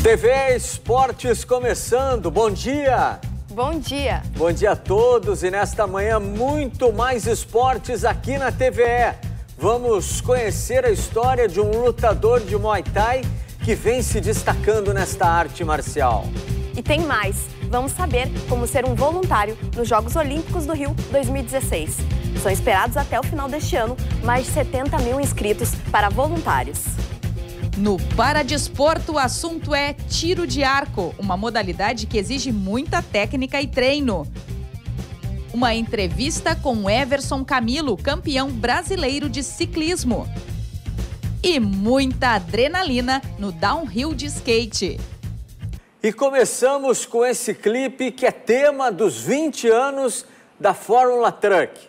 TV Esportes começando, bom dia! Bom dia! Bom dia a todos e nesta manhã muito mais esportes aqui na TVE. Vamos conhecer a história de um lutador de Muay Thai que vem se destacando nesta arte marcial. E tem mais, vamos saber como ser um voluntário nos Jogos Olímpicos do Rio 2016. São esperados até o final deste ano mais de 70 mil inscritos para voluntários. No Paradesporto, o assunto é tiro de arco, uma modalidade que exige muita técnica e treino. Uma entrevista com Everson Camilo, campeão brasileiro de ciclismo. E muita adrenalina no downhill de skate. E começamos com esse clipe que é tema dos 20 anos da Fórmula Truck.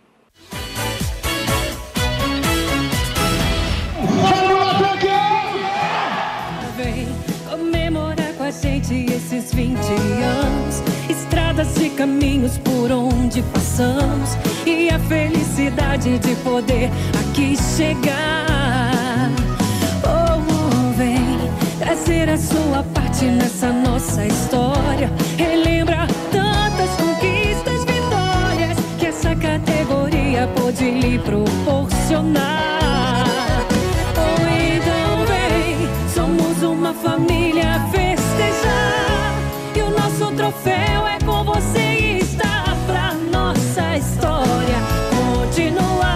Gente, esses 20 anos, estradas e caminhos por onde passamos, e a felicidade de poder aqui chegar. Oh, vem trazer a sua parte nessa nossa história. Relembra tantas conquistas, vitórias que essa categoria pôde lhe proporcionar. Oh, então vem, somos uma família feliz. E o nosso troféu é com você e está pra nossa história continuar.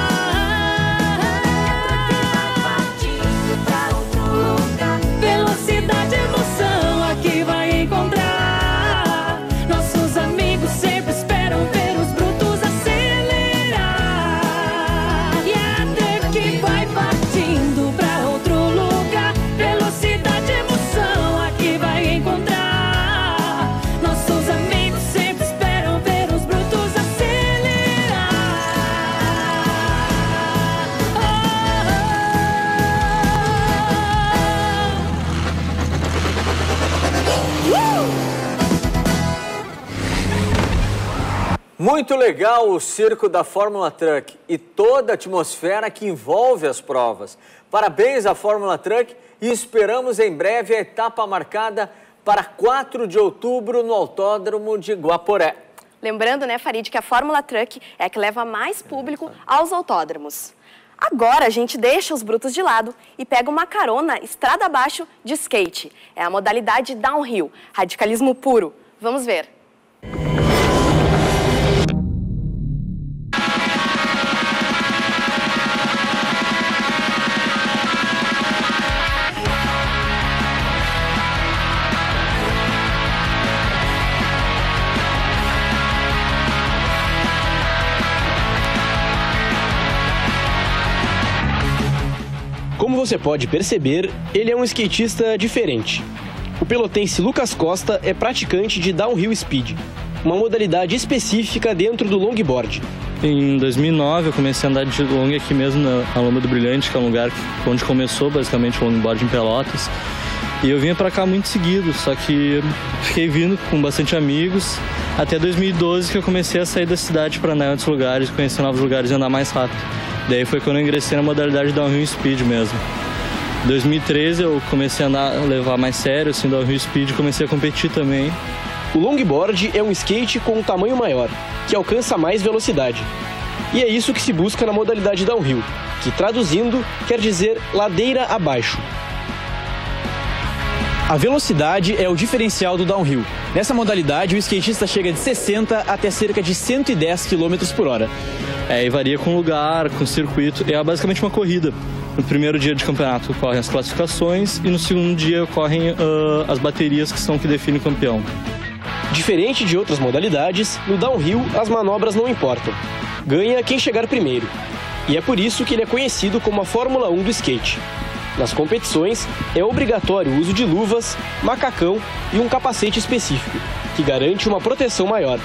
Partindo pra outro lugar. Velocidade, emoção, aqui vai encontrar. Nossos amigos sempre esperam ver os brutos acelerar. E até que vai partindo pra outro lugar. Velocidade, emoção, aqui vai encontrar. Nossos amigos sempre esperam ver os brutos acelerar. Muito legal o circo da Fórmula Truck e toda a atmosfera que envolve as provas. Parabéns à Fórmula Truck e esperamos em breve a etapa marcada para 4 de outubro no Autódromo de Guaporé. Lembrando, né, Farid, que a Fórmula Truck é a que leva mais público aos autódromos. Agora a gente deixa os brutos de lado e pega uma carona estrada abaixo de skate. É a modalidade downhill, radicalismo puro. Vamos ver. Como você pode perceber, ele é um skatista diferente. O pelotense Lucas Costa é praticante de downhill speed, uma modalidade específica dentro do longboard. Em 2009 eu comecei a andar de long aqui mesmo na Lomba do Brilhante, que é um lugar onde começou basicamente o longboard em Pelotas. E eu vinha pra cá muito seguido, só que fiquei vindo com bastante amigos, até 2012 que eu comecei a sair da cidade para andar em outros lugares, conhecer novos lugares e andar mais rápido. Daí foi quando eu ingressei na modalidade downhill speed mesmo. Em 2013 eu comecei a levar mais sério assim, downhill speed e comecei a competir também. O longboard é um skate com um tamanho maior, que alcança mais velocidade. E é isso que se busca na modalidade downhill, que traduzindo quer dizer ladeira abaixo. A velocidade é o diferencial do downhill. Nessa modalidade, o skatista chega de 60 até cerca de 110 km por hora. E varia com lugar, com circuito. É basicamente uma corrida. No primeiro dia de campeonato ocorrem as classificações e no segundo dia ocorrem as baterias que são que definem o campeão. Diferente de outras modalidades, no downhill as manobras não importam. Ganha quem chegar primeiro. E é por isso que ele é conhecido como a Fórmula 1 do skate. Nas competições, é obrigatório o uso de luvas, macacão e um capacete específico, que garante uma proteção maior.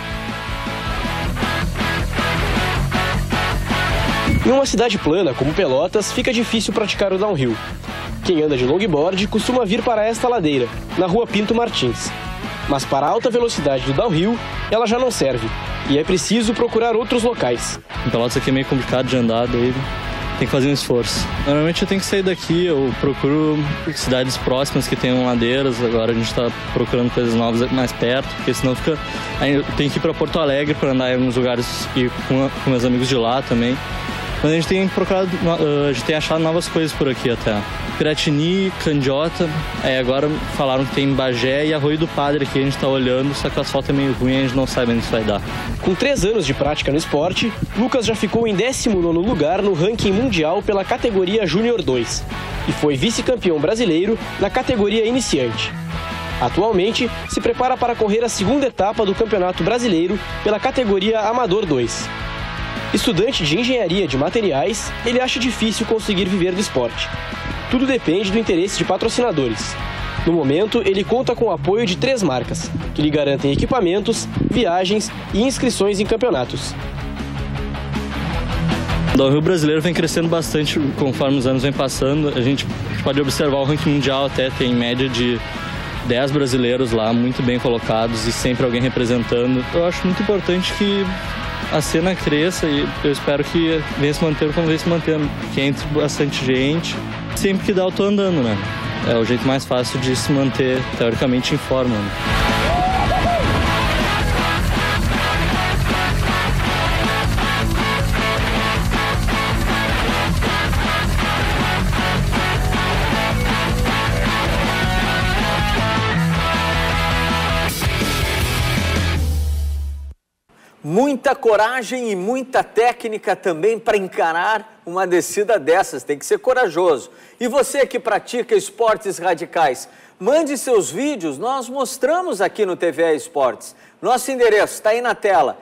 Em uma cidade plana como Pelotas, fica difícil praticar o downhill. Quem anda de longboard costuma vir para esta ladeira, na rua Pinto Martins. Mas para a alta velocidade do downhill, ela já não serve, e é preciso procurar outros locais. Em Pelotas aqui é meio complicado de andar, daí tem que fazer um esforço. Normalmente eu tenho que sair daqui, eu procuro cidades próximas que tenham ladeiras. Agora a gente está procurando coisas novas mais perto, porque senão fica... Eu tenho que ir para Porto Alegre para andar em alguns lugares e com meus amigos de lá também. Mas a gente tem procurado, a gente tem achado novas coisas por aqui até. Piratini, Candiota, agora falaram que tem Bagé e Arroio do Padre aqui, a gente está olhando, só que o asfalto é meio ruim e a gente não sabe onde isso vai dar. Com 3 anos de prática no esporte, Lucas já ficou em 19º lugar no ranking mundial pela categoria Júnior 2 e foi vice-campeão brasileiro na categoria iniciante. Atualmente, se prepara para correr a 2ª etapa do Campeonato Brasileiro pela categoria Amador 2. Estudante de engenharia de materiais, ele acha difícil conseguir viver do esporte. Tudo depende do interesse de patrocinadores. No momento, ele conta com o apoio de 3 marcas, que lhe garantem equipamentos, viagens e inscrições em campeonatos. O downhill brasileiro vem crescendo bastante conforme os anos vêm passando. A gente pode observar o ranking mundial até tem em média de 10 brasileiros lá, muito bem colocados e sempre alguém representando. Eu acho muito importante que a cena cresça e eu espero que venha se manter como vem se mantendo, que entre bastante gente. Sempre que dá eu tô andando, né? É o jeito mais fácil de se manter teoricamente em forma, né? Muita coragem e muita técnica também para encarar uma descida dessas, tem que ser corajoso. E você que pratica esportes radicais, mande seus vídeos, nós mostramos aqui no TVE Esportes. Nosso endereço está aí na tela,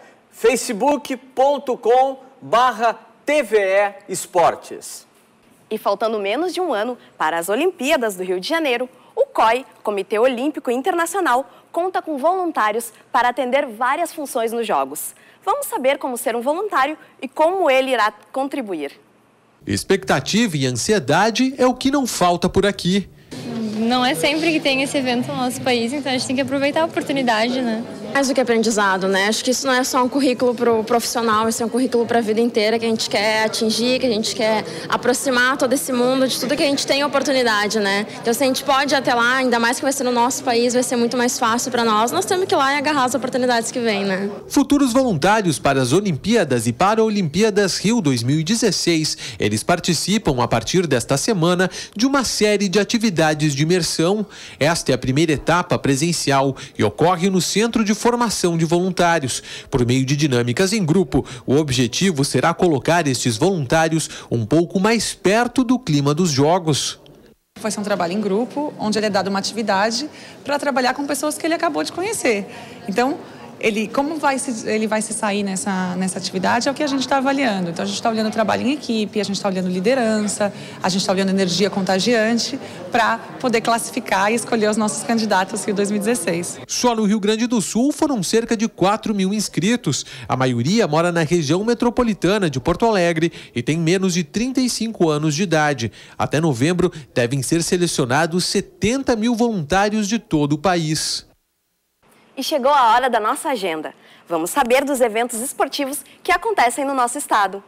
facebook.com/TVE Esportes. E faltando menos de um ano para as Olimpíadas do Rio de Janeiro, o COI, Comitê Olímpico Internacional, conta com voluntários para atender várias funções nos Jogos. Vamos saber como ser um voluntário e como ele irá contribuir. Expectativa e ansiedade é o que não falta por aqui. Não é sempre que tem esse evento no nosso país, então a gente tem que aproveitar a oportunidade, né? Mais do que aprendizado, né? Acho que isso não é só um currículo para o profissional, isso é um currículo para a vida inteira que a gente quer atingir, que a gente quer aproximar todo esse mundo de tudo que a gente tem oportunidade, né? Então, se a gente pode ir até lá, ainda mais que vai ser no nosso país, vai ser muito mais fácil para nós temos que ir lá e agarrar as oportunidades que vêm, né? Futuros voluntários para as Olimpíadas e Paralimpíadas Rio 2016, eles participam a partir desta semana de uma série de atividades de imersão. Esta é a primeira etapa presencial e ocorre no Centro de Formação de Voluntários. Por meio de dinâmicas em grupo, o objetivo será colocar estes voluntários um pouco mais perto do clima dos Jogos. Vai ser um trabalho em grupo, onde ele é dado uma atividade para trabalhar com pessoas que ele acabou de conhecer. Então, ele vai se sair nessa atividade é o que a gente está avaliando. Então, a gente está olhando o trabalho em equipe, a gente está olhando liderança, a gente está olhando energia contagiante para poder classificar e escolher os nossos candidatos Rio 2016. Só no Rio Grande do Sul foram cerca de 4.000 inscritos. A maioria mora na região metropolitana de Porto Alegre e tem menos de 35 anos de idade. Até novembro, devem ser selecionados 70.000 voluntários de todo o país. E chegou a hora da nossa agenda. Vamos saber dos eventos esportivos que acontecem no nosso estado.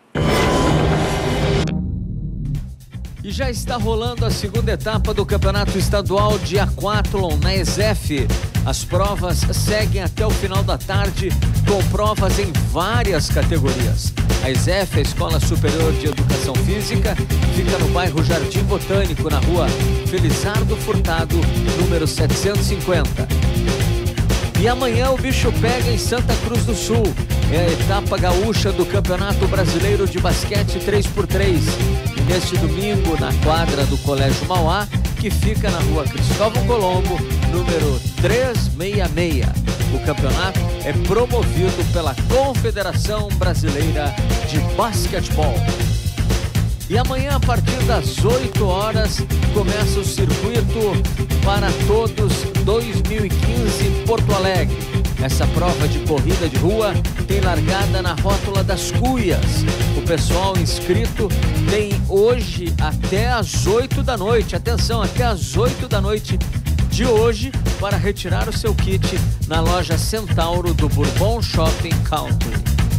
E já está rolando a segunda etapa do Campeonato Estadual de Aquathlon na ESEF. As provas seguem até o final da tarde, com provas em várias categorias. A ESEF, a Escola Superior de Educação Física, fica no bairro Jardim Botânico, na rua Felizardo Furtado, número 750. E amanhã o bicho pega em Santa Cruz do Sul. É a etapa gaúcha do Campeonato Brasileiro de Basquete 3x3. Neste domingo, na quadra do Colégio Mauá, que fica na rua Cristóvão Colombo, número 366. O campeonato é promovido pela Confederação Brasileira de Basquetebol. E amanhã, a partir das 8 horas, começa o circuito para todos 2015 Porto Alegre. Essa prova de corrida de rua tem largada na Rótula das Cuias. O pessoal inscrito tem hoje até às 8 da noite. Atenção, até às 8 da noite de hoje para retirar o seu kit na loja Centauro do Bourbon Shopping Country.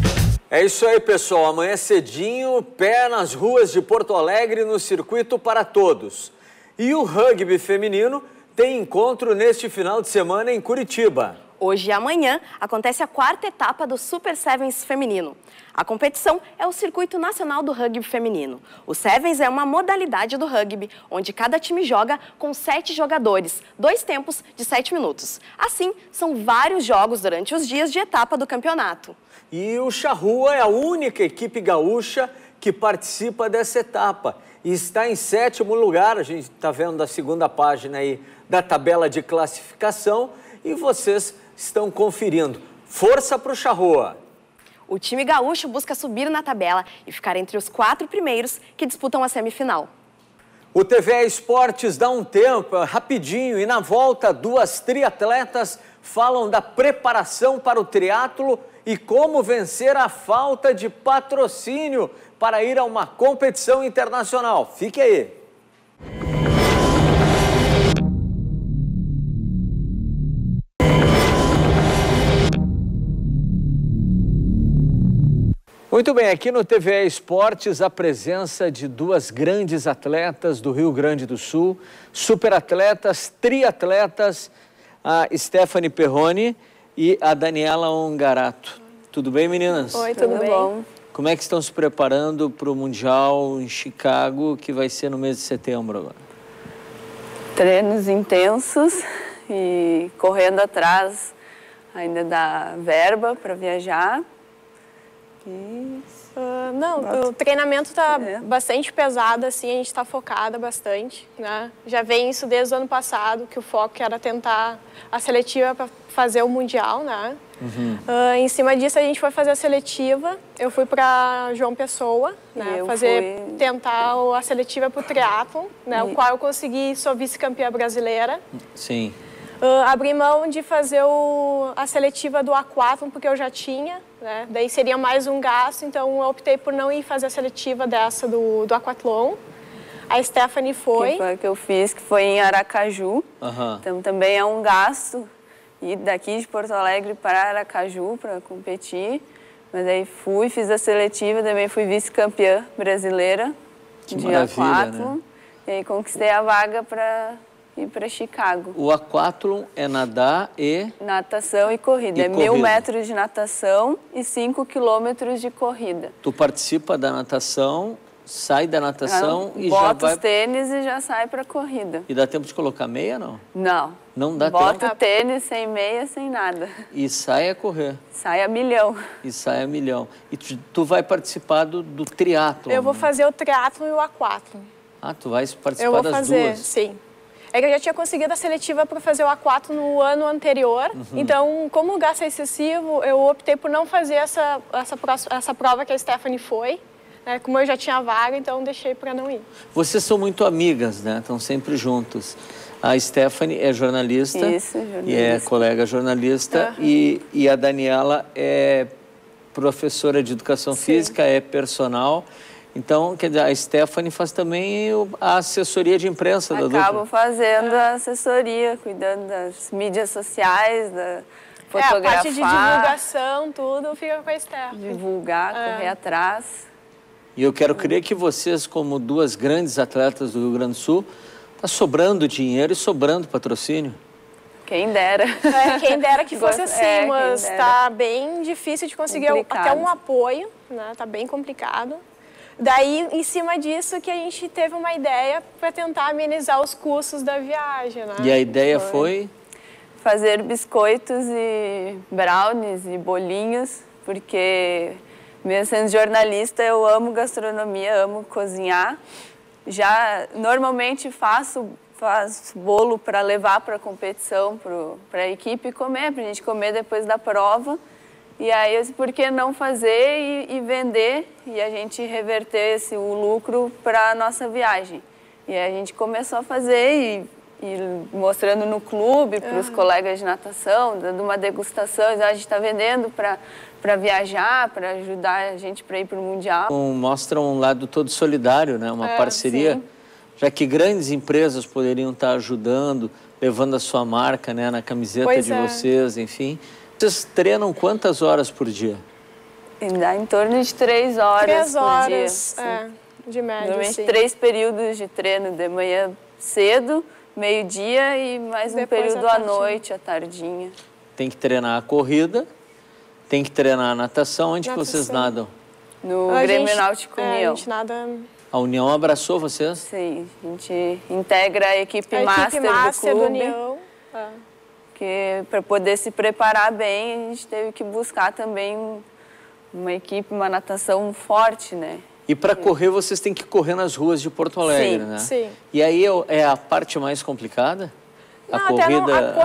É isso aí, pessoal. Amanhã cedinho, pé nas ruas de Porto Alegre no Circuito para Todos. E o rugby feminino tem encontro neste final de semana em Curitiba. Hoje e amanhã acontece a 4ª etapa do Super Sevens feminino. A competição é o Circuito Nacional do Rugby Feminino. O Sevens é uma modalidade do rugby, onde cada time joga com 7 jogadores, 2 tempos de 7 minutos. Assim, são vários jogos durante os dias de etapa do campeonato. E o Charrua é a única equipe gaúcha que participa dessa etapa. E está em 7º lugar, a gente está vendo da segunda página aí da tabela de classificação. E vocês estão conferindo. Força para o Charrua! O time gaúcho busca subir na tabela e ficar entre os 4 primeiros que disputam a semifinal. O TVE Esportes dá um tempo, rapidinho, e na volta 2 triatletas falam da preparação para o triatlo e como vencer a falta de patrocínio para ir a uma competição internacional. Fique aí! Muito bem, aqui no TVE Esportes, a presença de 2 grandes atletas do Rio Grande do Sul, superatletas, triatletas, a Stephanie Perrone e a Daniela Ongarato. Tudo bem, meninas? Oi, tudo bem? Bom. Como é que estão se preparando para o Mundial em Chicago, que vai ser no mês de setembro agora? Treinos intensos e correndo atrás ainda da verba para viajar. Não, o treinamento está bastante pesado, assim, a gente está focada bastante, né? Já vem isso desde o ano passado, que o foco era tentar a seletiva para fazer o Mundial, né? Em cima disso a gente foi fazer a seletiva, eu fui para João Pessoa, né? Tentar a seletiva para o triatlon, né? O qual eu consegui, sou vice-campeã brasileira. Sim. Abri mão de fazer a seletiva do aquatlon, porque eu já tinha, né? Daí seria mais um gasto, então eu optei por não ir fazer a seletiva dessa do aquatlon. A Stephanie foi. Que foi a que eu fiz, que foi em Aracaju. Então também é um gasto ir daqui de Porto Alegre para Aracaju para competir. Mas aí fui, fiz a seletiva, também fui vice-campeã brasileira de aquatlon. Né? E aí conquistei a vaga para ir para Chicago. O aquatlon é nadar e... Natação e corrida. É 1.000 metros de natação e 5 quilômetros de corrida. Tu participa da natação, sai da natação e já vai... Bota os tênis e já sai para corrida. E dá tempo de colocar meia, não? Não. Não dá tempo? Bota o tênis sem meia, sem nada. E sai a correr? Sai a milhão. E sai a milhão. E tu vai participar do triatlon? Eu vou fazer o triatlon e o aquatlon. Ah, tu vai participar das duas? Eu vou fazer, sim. É que eu já tinha conseguido a seletiva para fazer o aquatlon no ano anterior. Então, como o gasto é excessivo, eu optei por não fazer essa prova que a Stephanie foi. Né? Como eu já tinha vaga, então deixei para não ir. Vocês são muito amigas, né? Estão sempre juntos. A Stephanie é jornalista. Isso, jornalista. E é colega jornalista. E a Daniela é professora de educação física, é personal. Então, quer dizer, a Stephanie faz também a assessoria de imprensa da dupla. Acabo fazendo a assessoria, cuidando das mídias sociais, da fotografar. A parte de divulgação, tudo fica com a Stephanie. Divulgar, correr atrás. E eu quero crer que vocês, como 2 grandes atletas do Rio Grande do Sul, tá sobrando dinheiro e sobrando patrocínio. Quem dera. Quem dera que fosse assim, mas tá bem difícil de conseguir até um apoio, né? Tá bem complicado. Daí, em cima disso, que a gente teve uma ideia para tentar amenizar os custos da viagem, né? E a ideia foi? Fazer biscoitos e brownies e bolinhos, porque, mesmo sendo jornalista, eu amo gastronomia, amo cozinhar. Já, normalmente, faço bolo para levar para a competição, para a equipe comer, para a gente comer depois da prova. E aí, eu disse, por que não fazer e vender e a gente reverter o lucro para a nossa viagem? E aí a gente começou a fazer e mostrando no clube para os colegas de natação, dando uma degustação. A gente está vendendo para viajar, para ajudar a gente para ir para o Mundial. Mostra um lado todo solidário, né? Uma parceria, já que grandes empresas poderiam estar ajudando, levando a sua marca, né, na camiseta de vocês, enfim. Vocês treinam quantas horas por dia? E dá em torno de 3 horas 3 horas, por dia. De média, normalmente sim. 3 períodos de treino, de manhã cedo, meio-dia e mais um Depois período à noite, à tardinha. Tem que treinar a corrida, tem que treinar a natação. Onde que vocês nadam? No Grêmio Náutico União. A gente nada... A União abraçou vocês? Sim, a gente integra a equipe master do clube. União. Que para poder se preparar bem, a gente teve que buscar também uma equipe, uma natação forte, né? E para correr, vocês têm que correr nas ruas de Porto Alegre, né? Sim. E aí é a parte mais complicada? Não, a corrida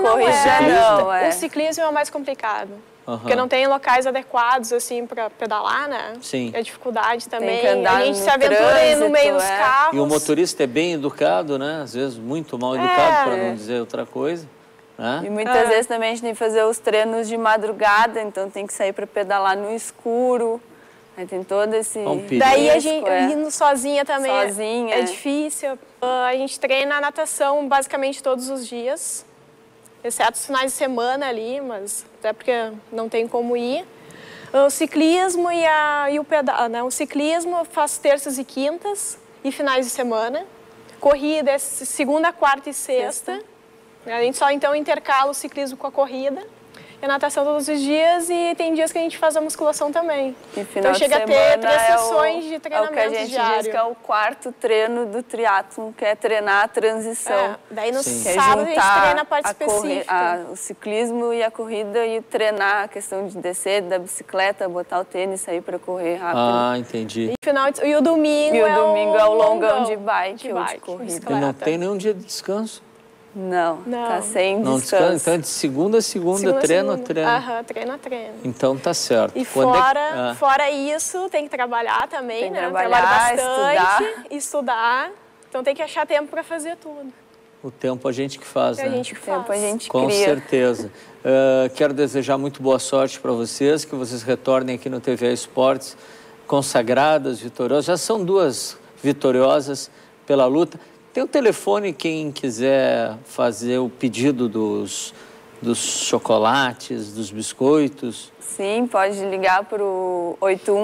não é. O ciclismo é o mais complicado. Porque não tem locais adequados, assim, para pedalar, né? Sim. É dificuldade também. Tem que andar a gente se aventura no meio dos carros. E o motorista é bem educado, né? Às vezes muito mal educado, para não dizer outra coisa. Né? E muitas vezes também a gente tem que fazer os treinos de madrugada, então tem que sair para pedalar no escuro. Aí tem todo esse... Daí a gente indo sozinha também sozinha. É difícil. A gente treina a natação basicamente todos os dias, exceto os finais de semana ali, mas até porque não tem como ir. O ciclismo e o pedal, né? O ciclismo eu faço terças e quintas e finais de semana. Corrida é segunda, quarta e sexta. A gente só então intercala o ciclismo com a corrida. E a natação todos os dias e tem dias que a gente faz a musculação também. E final então chega a ter 3 sessões de treinamento diário. É o que a gente diz que é o 4º treino do triatlon, que é treinar a transição. Daí no sábado a gente treina a parte específica. O ciclismo e a corrida e treinar a questão de descer da bicicleta, botar o tênis, sair para correr rápido. Ah, entendi. E o domingo é o longão de bike ou de corrida. E não tem nenhum dia de descanso? Não, tá sem descanso. Então, de segunda a segunda, treino a treino. Treino a treino. Então, tá certo. E fora isso, tem que trabalhar também, né? Trabalhar, estudar. Então, tem que achar tempo para fazer tudo. O tempo a gente que faz, né? A gente Com certeza. Quero desejar muito boa sorte para vocês, que vocês retornem aqui no TVA Esportes consagradas, vitoriosas. Já são 2 vitoriosas pela luta. Tem o telefone, quem quiser fazer o pedido dos chocolates, dos biscoitos. Sim, pode ligar para o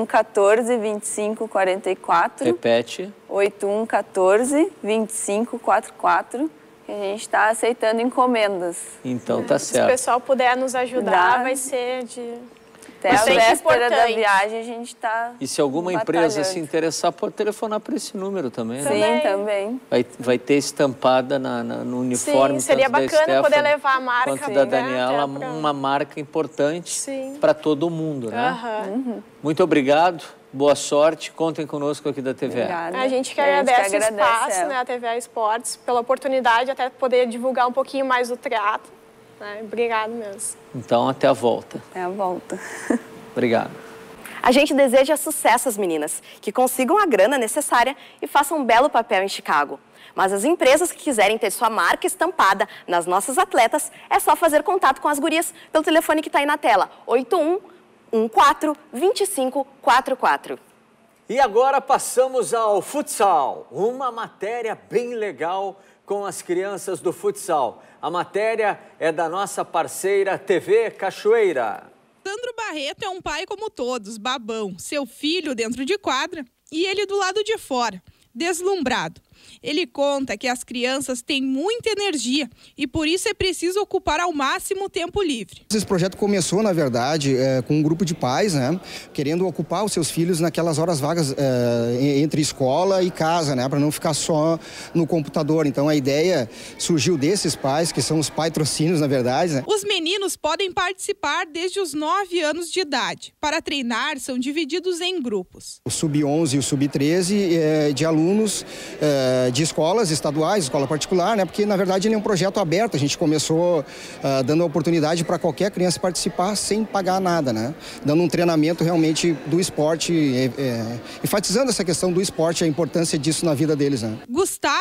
8114-2544. Repete. 8114-2544, que a gente está aceitando encomendas. Então tá certo. Se o pessoal puder nos ajudar, vai ser de... Até a véspera da viagem a gente está E se alguma empresa se interessar, pode telefonar para esse número também, né? Sim, também. Vai ter estampada no uniforme. Sim, seria bacana poder levar a marca. Quanto da Daniela, uma marca importante para todo mundo, né? Muito obrigado, boa sorte, contem conosco aqui da TVA. Obrigada. A gente que agradece o espaço, né, a TVA Esportes, pela oportunidade até poder divulgar um pouquinho mais o triatlo. Obrigado mesmo. Então, até a volta. Até a volta. Obrigado. A gente deseja sucesso às meninas, que consigam a grana necessária e façam um belo papel em Chicago. Mas as empresas que quiserem ter sua marca estampada nas nossas atletas, é só fazer contato com as gurias pelo telefone que está aí na tela, 8114-2544. E agora passamos ao futsal, uma matéria bem legal com as crianças do futsal. A matéria é da nossa parceira TV Cachoeira. Sandro Barreto é um pai como todos, babão. Seu filho dentro de quadra e ele do lado de fora, deslumbrado. Ele conta que as crianças têm muita energia e por isso é preciso ocupar ao máximo o tempo livre. Esse projeto começou, na verdade, com um grupo de pais, né, querendo ocupar os seus filhos naquelas horas vagas entre escola e casa, né, para não ficar só no computador. Então a ideia surgiu desses pais, que são os patrocínios, na verdade. Né? Os meninos podem participar desde os 9 anos de idade. Para treinar, são divididos em grupos. O sub-11 e o sub-13 de alunos de escolas estaduais, escola particular, né? Porque na verdade ele é um projeto aberto. A gente começou dando a oportunidade para qualquer criança participar sem pagar nada, né? Dando um treinamento realmente do esporte, enfatizando essa questão do esporte, a importância disso na vida deles, né? Gustavo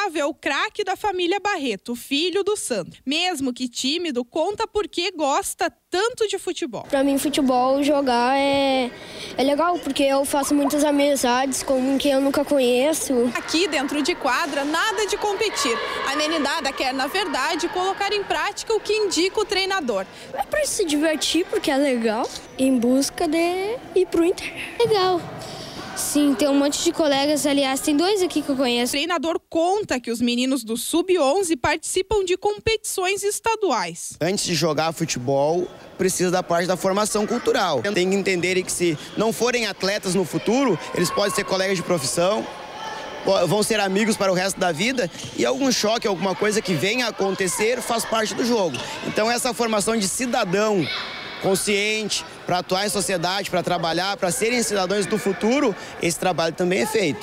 é o craque da família Barreto, filho do Sandro. Mesmo que tímido, conta por que gosta tanto de futebol. Para mim, futebol, jogar é legal, porque eu faço muitas amizades com quem eu nunca conheço. Aqui dentro de quadra, nada de competir. A meninada quer, na verdade, colocar em prática o que indica o treinador. É para se divertir, porque é legal, em busca de ir pro Inter. Legal. Sim, tem um monte de colegas, aliás, tem 2 aqui que eu conheço. O treinador conta que os meninos do Sub-11 participam de competições estaduais. Antes de jogar futebol, precisa da parte da formação cultural. Tem que entender que se não forem atletas no futuro, eles podem ser colegas de profissão, vão ser amigos para o resto da vida e algum choque, alguma coisa que venha a acontecer faz parte do jogo. Então essa formação de cidadão consciente, para atuar em sociedade, para trabalhar, para serem cidadãos do futuro, esse trabalho também é feito.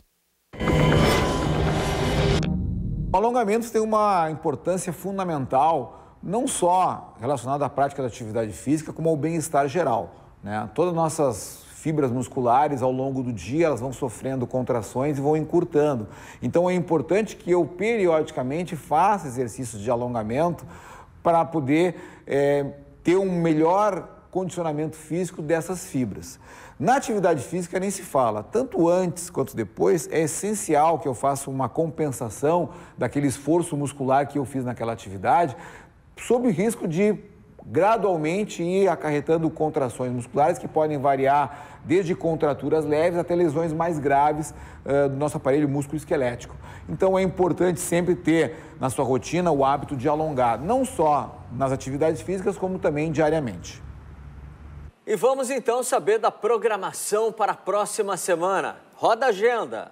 O alongamento tem uma importância fundamental, não só relacionada à prática da atividade física, como ao bem-estar geral, né? Todas as nossas fibras musculares, ao longo do dia, elas vão sofrendo contrações e vão encurtando. Então, é importante que eu, periodicamente, faça exercícios de alongamento para poder ter um melhor condicionamento físico dessas fibras. Na atividade física nem se fala, tanto antes quanto depois, é essencial que eu faça uma compensação daquele esforço muscular que eu fiz naquela atividade, sob risco de gradualmente ir acarretando contrações musculares que podem variar desde contraturas leves até lesões mais graves do nosso aparelho músculo-esquelético. Então é importante sempre ter na sua rotina o hábito de alongar, não só nas atividades físicas, como também diariamente. E vamos então saber da programação para a próxima semana. Roda a agenda!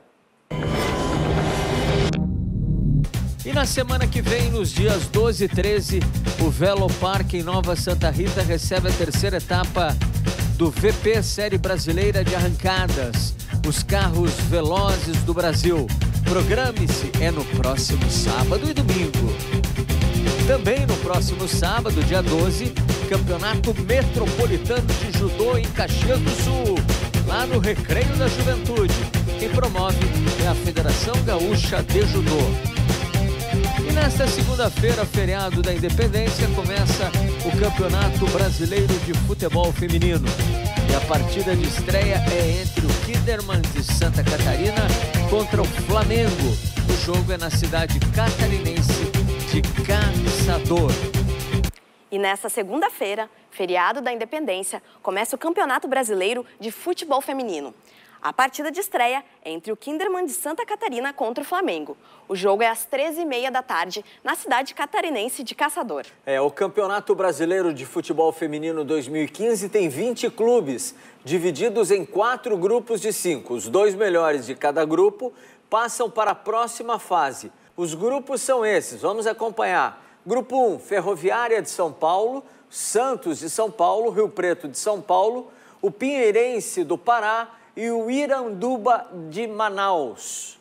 E na semana que vem, nos dias 12 e 13, o Velopark em Nova Santa Rita recebe a terceira etapa do VP Série Brasileira de Arrancadas, os carros velozes do Brasil. Programe-se, é no próximo sábado e domingo. Também no próximo sábado, dia 12, Campeonato Metropolitano de Judô em Caxias do Sul, lá no Recreio da Juventude. Quem promove é a Federação Gaúcha de Judô. E nesta segunda-feira, feriado da Independência, começa o Campeonato Brasileiro de Futebol Feminino. E a partida de estreia é entre o Kinderman de Santa Catarina contra o Flamengo. O jogo é na cidade catarinense de Caçador. E nesta segunda-feira, feriado da Independência, começa o Campeonato Brasileiro de Futebol Feminino. A partida de estreia é entre o Kinderman de Santa Catarina contra o Flamengo. O jogo é às 13h30 da tarde, na cidade catarinense de Caçador. O Campeonato Brasileiro de Futebol Feminino 2015 tem 20 clubes, divididos em 4 grupos de 5. Os 2 melhores de cada grupo passam para a próxima fase. Os grupos são esses, vamos acompanhar. Grupo 1, Ferroviária de São Paulo, Santos de São Paulo, Rio Preto de São Paulo, o Pinheirense do Pará e o Iranduba de Manaus.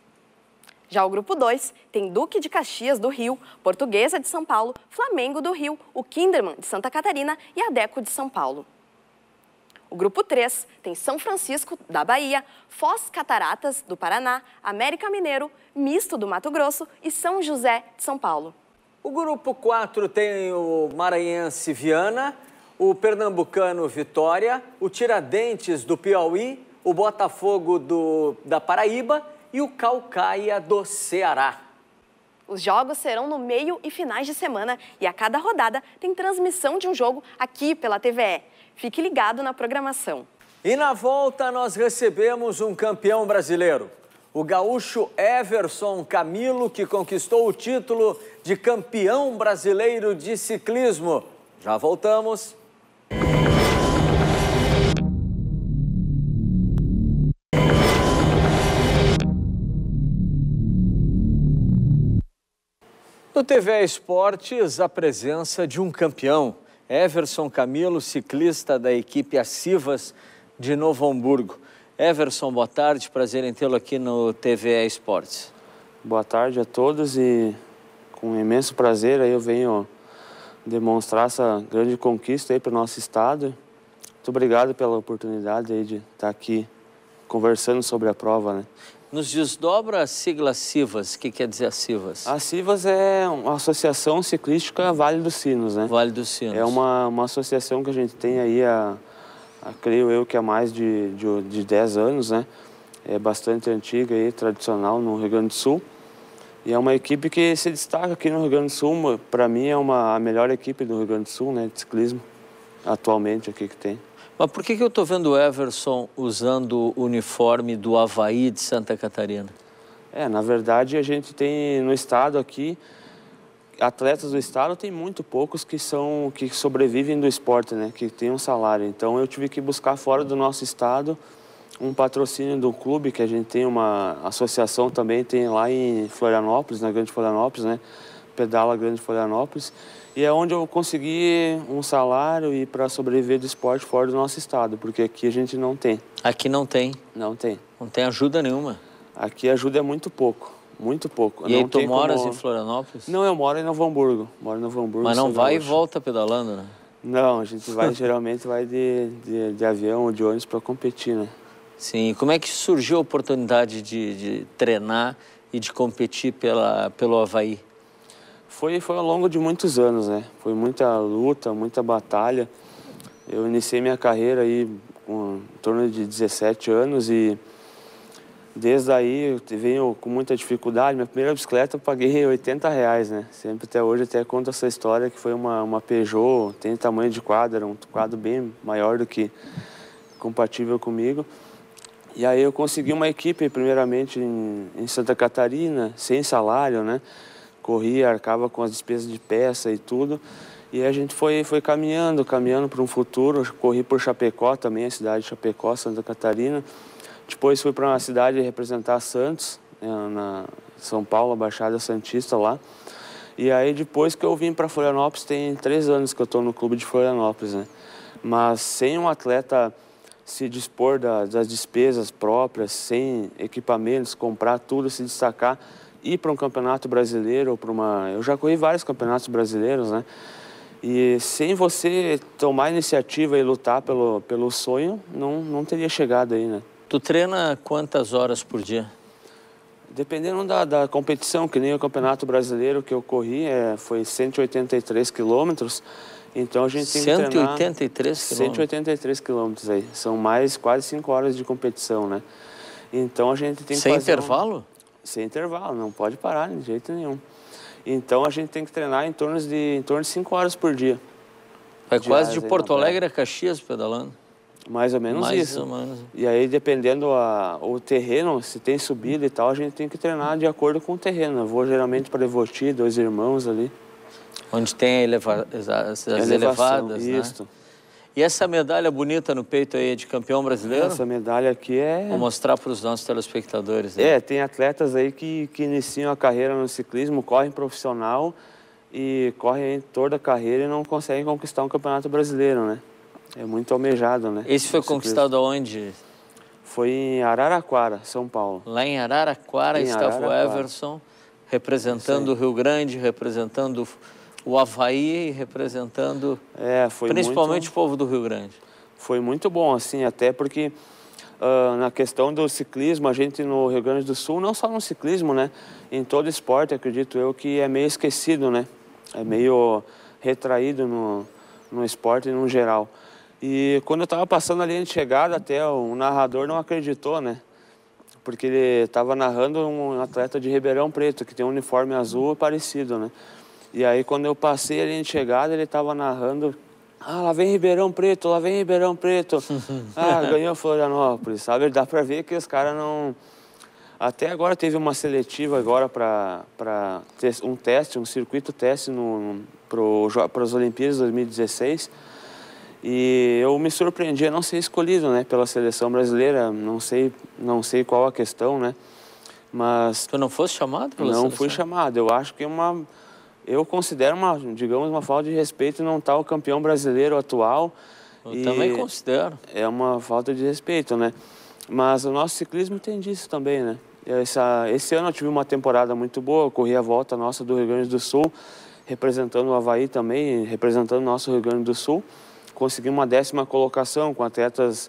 Já o grupo 2 tem Duque de Caxias do Rio, Portuguesa de São Paulo, Flamengo do Rio, o Kinderman de Santa Catarina e a Deco de São Paulo. O grupo 3 tem São Francisco da Bahia, Foz Cataratas do Paraná, América Mineiro, Misto do Mato Grosso e São José de São Paulo. O grupo 4 tem o Maranhense Viana, o Pernambucano Vitória, o Tiradentes do Piauí, o Botafogo da Paraíba e o Caucaia do Ceará. Os jogos serão no meio e finais de semana e a cada rodada tem transmissão de um jogo aqui pela TVE. Fique ligado na programação. E na volta nós recebemos um campeão brasileiro, o gaúcho Everson Camilo, que conquistou o título de campeão brasileiro de ciclismo. Já voltamos. No TVE Esportes, a presença de um campeão, Everson Camilo, ciclista da equipe Acivas de Novo Hamburgo. Everson, boa tarde, prazer em tê-lo aqui no TVE Esportes. Boa tarde a todos e com imenso prazer aí eu venho demonstrar essa grande conquista aí para o nosso estado. Muito obrigado pela oportunidade aí de estar aqui conversando sobre a prova, né? Nos desdobra a sigla CIVAS. O que quer dizer a CIVAS? A CIVAS é uma Associação Ciclística Vale dos Sinos, né? Vale dos Sinos. É uma associação que a gente tem aí creio eu que há mais de 10 anos, né? É bastante antiga e tradicional no Rio Grande do Sul. E é uma equipe que se destaca aqui no Rio Grande do Sul. Para mim é a melhor equipe do Rio Grande do Sul, né? De ciclismo, atualmente aqui que tem. Mas por que eu estou vendo o Everson usando o uniforme do Avaí de Santa Catarina? Na verdade a gente tem no estado aqui, atletas do estado tem muito poucos que sobrevivem do esporte, né? Que tem um salário. Então eu tive que buscar fora do nosso estado um patrocínio do clube, que a gente tem uma associação também, tem lá em Florianópolis, na Grande Florianópolis, né? Pedala Grande Florianópolis. E é onde eu consegui um salário e para sobreviver do esporte fora do nosso estado, porque aqui a gente não tem. Aqui não tem? Não tem. Não tem ajuda nenhuma? Aqui a ajuda é muito pouco, muito pouco. E aí tu moras em Florianópolis? Não, eu moro em Novo Hamburgo. Mas não vai e volta pedalando, né? Não, a gente vai, geralmente vai de avião ou de ônibus para competir, né? Sim, e como é que surgiu a oportunidade de treinar e de competir pelo Avaí? Foi ao longo de muitos anos, né? Foi muita luta, muita batalha. Eu iniciei minha carreira aí em torno de 17 anos e desde aí eu venho com muita dificuldade. Minha primeira bicicleta eu paguei R$80, né? Sempre até hoje até conto essa história que foi uma Peugeot, tem tamanho de quadro, era um quadro bem maior do que compatível comigo. E aí eu consegui uma equipe primeiramente em Santa Catarina, sem salário, né? Corria, arcava com as despesas de peça e tudo. E a gente foi caminhando para um futuro. Corri por Chapecó também, a cidade de Chapecó, Santa Catarina. Depois fui para uma cidade representar Santos, na São Paulo, a Baixada Santista lá. E aí depois que eu vim para Florianópolis, tem 3 anos que eu estou no clube de Florianópolis, né? Mas sem um atleta se dispor das despesas próprias, sem equipamentos, comprar tudo, se destacar, ir para um campeonato brasileiro ou para uma... Eu já corri vários campeonatos brasileiros, né? E sem você tomar iniciativa e lutar pelo sonho, não teria chegado aí, né? Tu treina quantas horas por dia? Dependendo da competição, que nem o campeonato brasileiro que eu corri, foi 183 quilômetros. Então a gente tem que treinar... 183 quilômetros? 183 quilômetros aí. São mais quase 5 horas de competição, né? Então a gente tem que Sem fazer intervalo? Sem intervalo, não pode parar de jeito nenhum. Então a gente tem que treinar em torno de 5 horas por dia. Vai quase de Porto Alegre a Caxias pedalando? Mais ou menos isso. Mais ou menos. E aí, dependendo o terreno, se tem subida e tal, a gente tem que treinar de acordo com o terreno. Eu vou geralmente para Devoti, 2 Irmãos ali. Onde tem as elevadas, isso. Né? E essa medalha bonita no peito aí é de campeão brasileiro? Essa medalha aqui é... Vou mostrar para os nossos telespectadores. Né? Tem atletas aí que iniciam a carreira no ciclismo, correm profissional e correm toda a carreira e não conseguem conquistar um campeonato brasileiro, né? É muito almejado, né? Esse foi conquistado aonde? Foi em Araraquara, São Paulo. Lá em Araraquara estava o Everson, representando o Rio Grande, representando o Avaí, representando principalmente o povo do Rio Grande. Foi muito bom, assim, até porque na questão do ciclismo, a gente no Rio Grande do Sul, não só no ciclismo, né? Em todo esporte, acredito eu, que é meio esquecido, né? É meio retraído no esporte no geral. E quando eu estava passando a linha de chegada, até o narrador não acreditou, né? Porque ele estava narrando um atleta de Ribeirão Preto, que tem um uniforme azul parecido, né? E aí, quando eu passei a linha de chegada, ele estava narrando... lá vem Ribeirão Preto, lá vem Ribeirão Preto. Ganhou Florianópolis, sabe? Dá para ver que os caras não... Até agora teve uma seletiva agora para um teste, um circuito teste para as Olimpíadas 2016. E eu me surpreendi a não ser escolhido, né, pela seleção brasileira. Não sei qual a questão, né? Mas... Tu não fosse chamado pela seleção? Não fui chamado. Eu acho que eu considero uma falta de respeito não estar o campeão brasileiro atual. Eu também considero. É uma falta de respeito, né? Mas o nosso ciclismo tem disso também, né? Esse ano eu tive uma temporada muito boa, eu corri a volta nossa do Rio Grande do Sul, representando o Avaí também, representando o nosso Rio Grande do Sul. Consegui uma 10ª colocação com atletas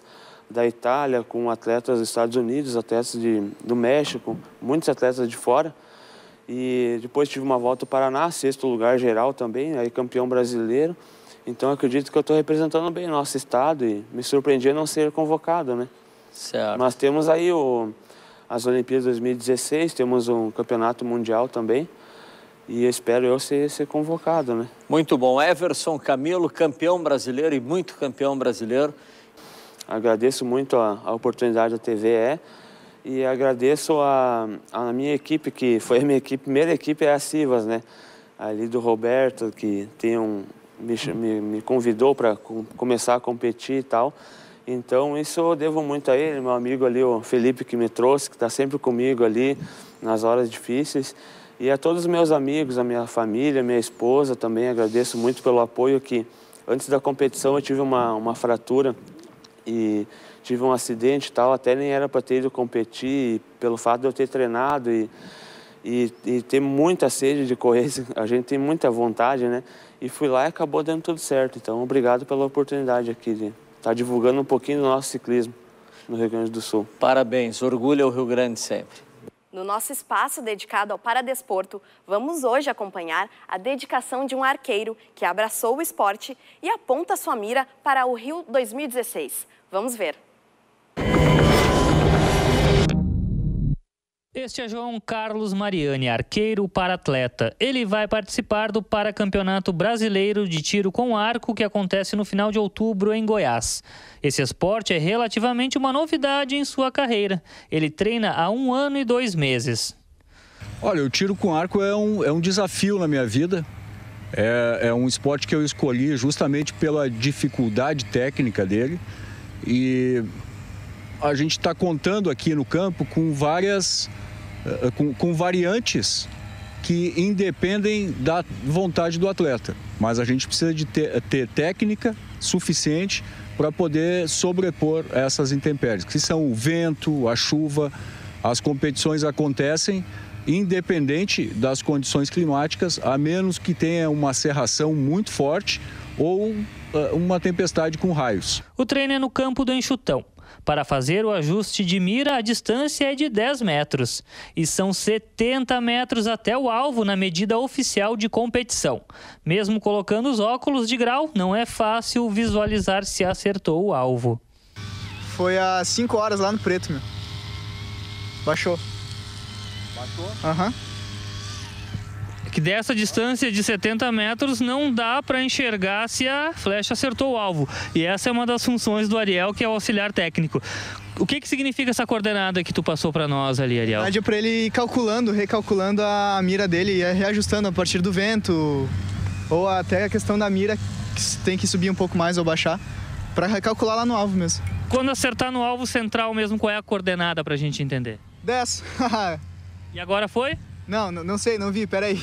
da Itália, com atletas dos Estados Unidos, atletas do México, muitos atletas de fora. E depois tive uma volta ao Paraná, 6º lugar geral também, aí campeão brasileiro. Então acredito que eu estou representando bem o nosso estado e me surpreendi a não ser convocado, né? Certo. Nós temos aí as Olimpíadas 2016, temos um campeonato mundial também. E espero eu ser convocado, né? Muito bom. Everson Camilo, campeão brasileiro e muito campeão brasileiro. Agradeço muito a oportunidade da TVE e agradeço a minha equipe, que foi a minha primeira equipe, é a Civas, né? Ali do Roberto, que me convidou para começar a competir e tal. Então isso eu devo muito a ele, meu amigo ali, o Felipe, que me trouxe, que está sempre comigo ali nas horas difíceis. E a todos os meus amigos, a minha família, minha esposa também, agradeço muito pelo apoio, que antes da competição eu tive uma fratura e tive um acidente e tal, até nem era para ter ido competir, pelo fato de eu ter treinado e ter muita sede de correr, a gente tem muita vontade, né? E fui lá e acabou dando tudo certo. Então, obrigado pela oportunidade aqui de estar divulgando um pouquinho do nosso ciclismo no Rio Grande do Sul. Parabéns, orgulho ao Rio Grande sempre. No nosso espaço dedicado ao paradesporto, vamos hoje acompanhar a dedicação de um arqueiro que abraçou o esporte e aponta sua mira para o Rio 2016. Vamos ver. Este é João Carlos Mariani, arqueiro para-atleta. Ele vai participar do Paracampeonato Brasileiro de Tiro com Arco, que acontece no final de outubro em Goiás. Esse esporte é relativamente uma novidade em sua carreira. Ele treina há 1 ano e 2 meses. Olha, o tiro com arco é um desafio na minha vida. É um esporte que eu escolhi justamente pela dificuldade técnica dele. E a gente está contando aqui no campo com variantes que independem da vontade do atleta. Mas a gente precisa de ter técnica suficiente para poder sobrepor essas intempéries, que são o vento, a chuva. As competições acontecem independente das condições climáticas, a menos que tenha uma cerração muito forte ou uma tempestade com raios. O treino é no campo do Enxutão. Para fazer o ajuste de mira, a distância é de 10 metros. E são 70 metros até o alvo na medida oficial de competição. Mesmo colocando os óculos de grau, não é fácil visualizar se acertou o alvo. Foi às 5 horas lá no Preto, meu. Baixou. Baixou? Aham. Que dessa distância de 70 metros não dá para enxergar se a flecha acertou o alvo. E essa é uma das funções do Ariel, que é o auxiliar técnico. O que significa essa coordenada que tu passou para nós ali, Ariel? É para ele ir recalculando a mira dele e reajustando a partir do vento, ou até a questão da mira, que tem que subir um pouco mais ou baixar, para recalcular lá no alvo mesmo. Quando acertar no alvo central mesmo, qual é a coordenada para a gente entender? 10. E agora foi? Não sei, não vi, peraí.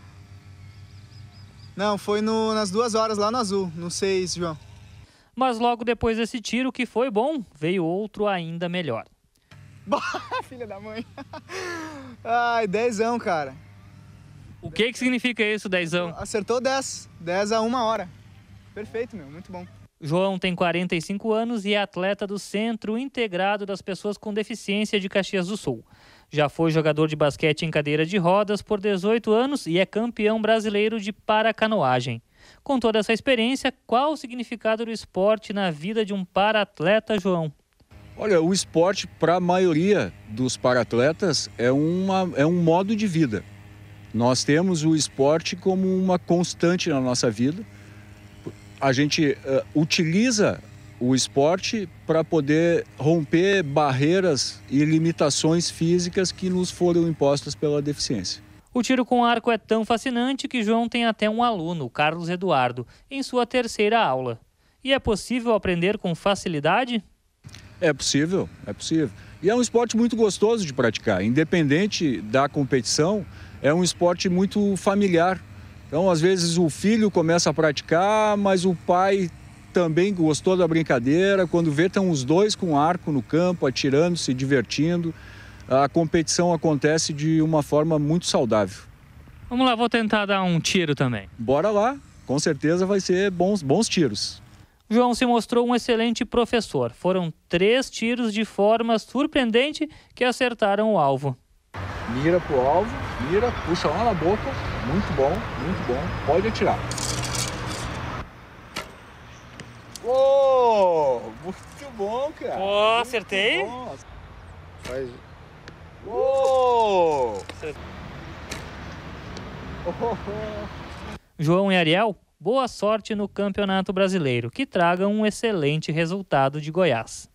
Não, foi nas 2 horas lá no azul, no 6, João. Mas logo depois desse tiro, que foi bom, veio outro ainda melhor. Filha da mãe. Ai, 10ão, cara. O que significa isso, 10ão? Acertou 10 a 1 hora. Perfeito, meu, muito bom. João tem 45 anos e é atleta do Centro Integrado das Pessoas com Deficiência de Caxias do Sul. Já foi jogador de basquete em cadeira de rodas por 18 anos e é campeão brasileiro de paracanoagem. Com toda essa experiência, qual o significado do esporte na vida de um para-atleta, João? Olha, o esporte, para a maioria dos para-atletas, é um modo de vida. Nós temos o esporte como uma constante na nossa vida. A gente utiliza o esporte para poder romper barreiras e limitações físicas que nos foram impostas pela deficiência. O tiro com arco é tão fascinante que João tem até um aluno, o Carlos Eduardo, em sua 3ª aula. E é possível aprender com facilidade? É possível, é possível. E é um esporte muito gostoso de praticar. Independente da competição, é um esporte muito familiar. Então, às vezes, o filho começa a praticar, mas o pai também gostou da brincadeira. Quando vê, estão os dois com arco no campo, atirando, se divertindo. A competição acontece de uma forma muito saudável. Vamos lá, vou tentar dar um tiro também. Bora lá, com certeza vai ser bons tiros. João se mostrou um excelente professor. Foram 3 tiros de forma surpreendente que acertaram o alvo. Mira pro alvo, mira, puxa lá na boca. Muito bom, pode atirar. Oh, muito bom, cara. Oh, acertei? Faz... Oh! João e Ariel, boa sorte no Campeonato Brasileiro, que traga um excelente resultado de Goiás.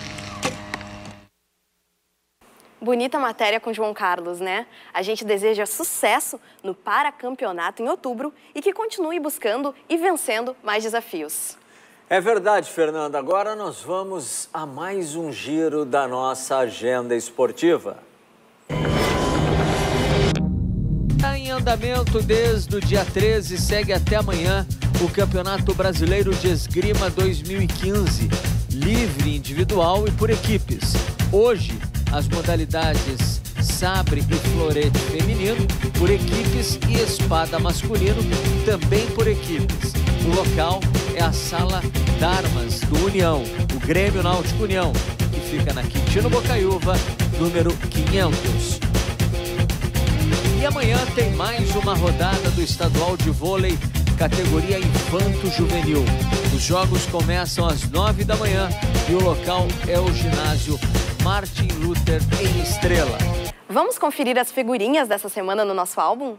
Bonita matéria com João Carlos, né? A gente deseja sucesso no Paracampeonato em outubro e que continue buscando e vencendo mais desafios. É verdade, Fernando. Agora nós vamos a mais um giro da nossa agenda esportiva. Está em andamento desde o dia 13 e segue até amanhã o Campeonato Brasileiro de Esgrima 2015, livre, individual e por equipes. Hoje, as modalidades sabre e florete feminino por equipes e espada masculino também por equipes. O local é a Sala d'Armas do União, o Grêmio Náutico União, que fica na Quintino Bocaiúva, número 500. E amanhã tem mais uma rodada do estadual de vôlei, categoria infanto-juvenil. Os jogos começam às 9 da manhã e o local é o ginásio Martin Luther em Estrela. Vamos conferir as figurinhas dessa semana no nosso álbum?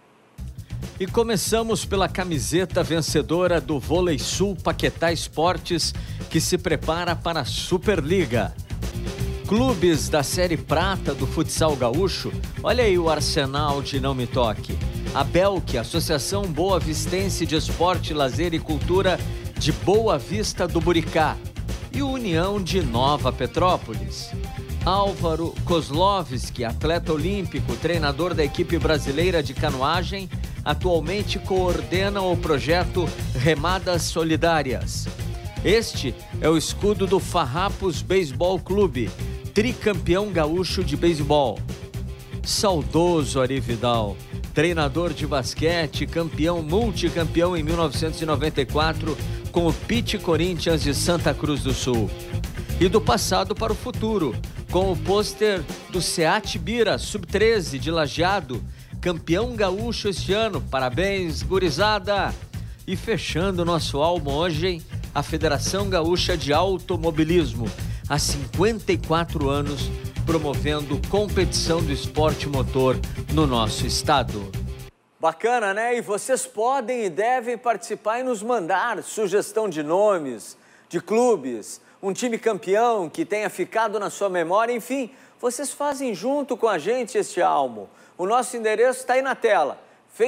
E começamos pela camiseta vencedora do Vôlei Sul Paquetá Esportes, que se prepara para a Superliga. Clubes da Série Prata do Futsal Gaúcho, olha aí o arsenal de Não Me Toque. A Belk, Associação Boa Vistense de Esporte, Lazer e Cultura de Boa Vista do Buricá. E União de Nova Petrópolis. Álvaro Kozlovski, atleta olímpico, treinador da equipe brasileira de canoagem, atualmente coordena o projeto Remadas Solidárias. Este é o escudo do Farrapos Beisebol Clube, tricampeão gaúcho de beisebol. Saudoso Ari Vidal, treinador de basquete, campeão, multicampeão em 1994 com o Pit Corinthians de Santa Cruz do Sul. E do passado para o futuro, com o pôster do Seat Bira Sub-13 de Lajeado, campeão gaúcho este ano. Parabéns, gurizada! E fechando o nosso álbum hoje, a Federação Gaúcha de Automobilismo, há 54 anos, promovendo competição do esporte motor no nosso estado. Bacana, né? E vocês podem e devem participar e nos mandar sugestão de nomes, de clubes, um time campeão que tenha ficado na sua memória, enfim, vocês fazem junto com a gente este álbum. O nosso endereço está aí na tela,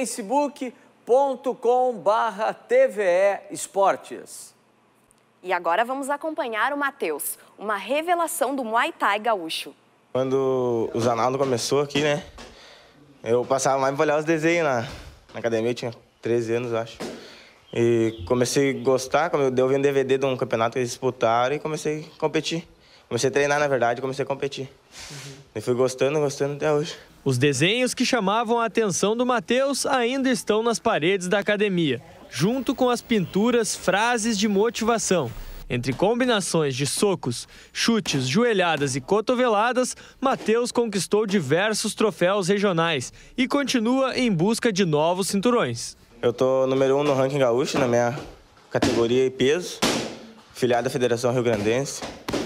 facebook.com/TVE Esportes. E agora vamos acompanhar o Matheus, uma revelação do Muay Thai gaúcho. Quando o Zanaldo começou aqui, né, eu passava mais para olhar os desenhos na academia, eu tinha 13 anos, acho. E comecei a gostar, quando eu vi um DVD de um campeonato que eles disputaram e comecei a competir. Comecei a treinar, na verdade, e comecei a competir. E fui gostando até hoje. Os desenhos que chamavam a atenção do Matheus ainda estão nas paredes da academia, junto com as pinturas, frases de motivação. Entre combinações de socos, chutes, joelhadas e cotoveladas, Matheus conquistou diversos troféus regionais e continua em busca de novos cinturões. Eu tô número 1 no ranking gaúcho, na minha categoria e peso, filiado à Federação Rio Grandense.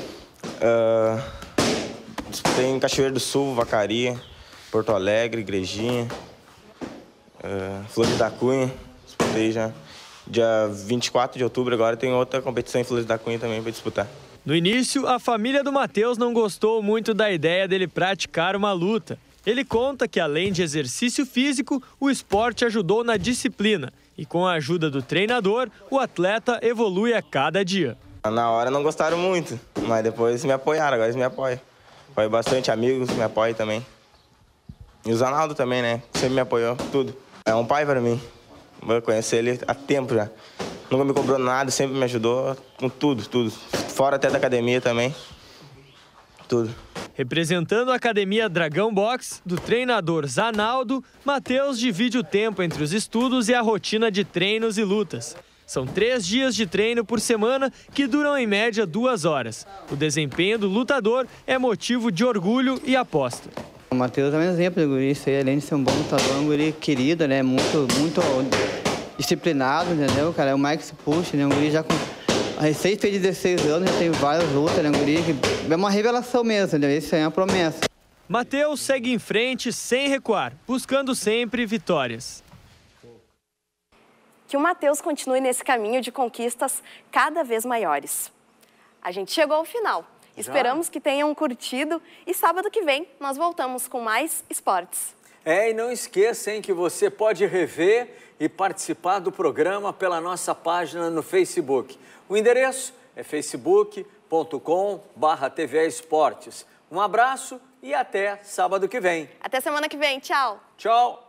Disputei em Cachoeiro do Sul, Vacaria, Porto Alegre, Igrejinha, Flores da Cunha, disputei já. Dia 24 de outubro agora tem outra competição em Flores da Cunha também para disputar. No início, a família do Matheus não gostou muito da ideia dele praticar uma luta. Ele conta que, além de exercício físico, o esporte ajudou na disciplina. E com a ajuda do treinador, o atleta evolui a cada dia. Na hora não gostaram muito, mas depois me apoiaram, agora eles me apoiam. Apoio bastante amigos, me apoiam também. E o Zanaldo também, né? Sempre me apoiou, tudo. É um pai para mim. Vou conhecer ele há tempo já. Nunca me cobrou nada, sempre me ajudou com tudo, tudo. Fora até da academia também, tudo. Representando a academia Dragão Box, do treinador Zanaldo, Matheus divide o tempo entre os estudos e a rotina de treinos e lutas. São 3 dias de treino por semana que duram em média 2 horas. O desempenho do lutador é motivo de orgulho e aposta. O Matheus é um exemplo de guri, isso aí, além de ser um bom lutador, um guri querido, né? Muito disciplinado, entendeu, cara? É o Mike se puxa, né? Um guri já com... A recém fez 16 anos, já tem várias lutas, né? Um guri que é uma revelação mesmo, entendeu? Isso aí é uma promessa. Matheus segue em frente sem recuar, buscando sempre vitórias. Que o Matheus continue nesse caminho de conquistas cada vez maiores. A gente chegou ao final. Esperamos que tenham curtido e sábado que vem nós voltamos com mais esportes. E não esqueça, hein, que você pode rever e participar do programa pela nossa página no Facebook. O endereço é facebook.com/TV Esportes. Um abraço e até sábado que vem. Até semana que vem. Tchau. Tchau.